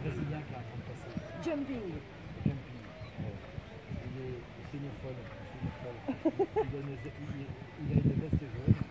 Brésilien qui est en train de passer. Jumping. Jumping. Ouais. C'est une folle. C'est une folle. Il a une veste jaune.